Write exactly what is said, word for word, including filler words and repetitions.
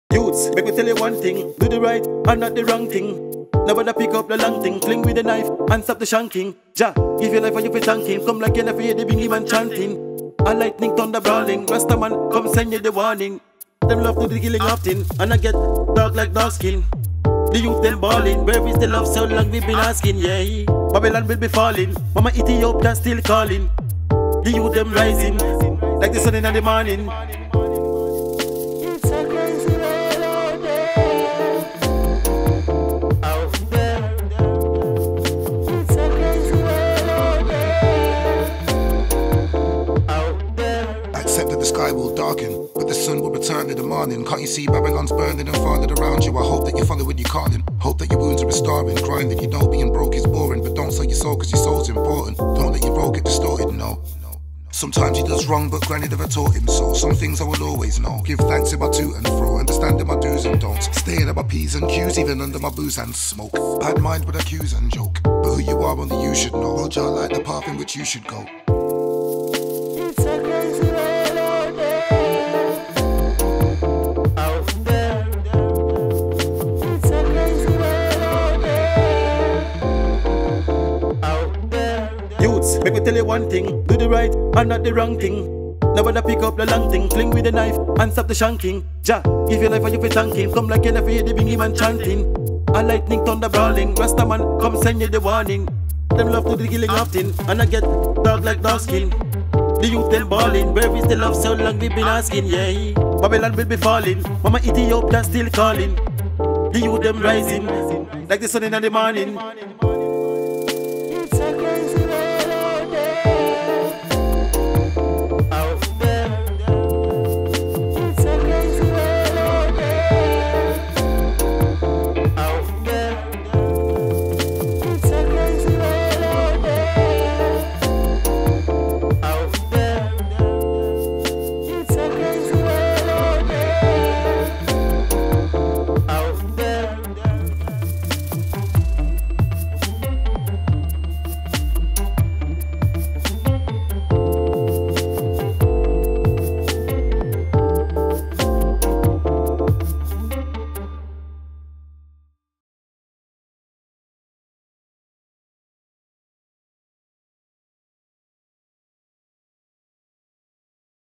Youths, make me tell you one thing. Do the right and not the wrong thing. Nobody pick up the long thing. Fling with the knife and stop the shanking. Jah, give your life and you fi thank him. Come like you never hear the bingy man chanting. A lightning thunder brawling. Rastaman come send you the warning. Them love to the killing often. And I get dark like dark skin. The youth them balling. Where is the love so long we been asking, yeah. Babylon will be falling. Mama Ethiopia still calling. The youth them rising. Like the sun in the morning. It's a crazy world out there. Out there. It's a crazy world out there. Out there. Accept that the sky will darken, but the sun will return in the morning. Can't you see Babylon's burning and falling around you? I hope that you follow when you're calling. Hope that your wounds are restoring. Crying that you know being broke is boring, but don't sell your soul cause your soul's important. Don't let your role get distorted, no. Sometimes he does wrong, but granny never taught him so. Some things I will always know. Give thanks in my to and fro, understanding my do's and don'ts. Staying at my P's and Q's, even under my booze and smoke. Bad mind would accuse and joke, but who you are only you should know. Roger like the path in which you should go. It's a crazy world out there. Out there. It's a crazy world out there. Out there. Youths, make me tell you one thing. Do the right and not the wrong thing. Nobody pick up the long thing. Fling with the knife and stop the shanking. Jah, give your life and you fi thank him. Come like you never hear the bingy man chanting. A lightning thunder brawling. Rastaman come send you the warning. Them love to the killing often. And I get dark like dark skin. The youth them balling. Where is the love so long we been asking, yeah. Babylon will be falling. Mama Ethiopia still calling. The youth them rising. Like the sun in the morning.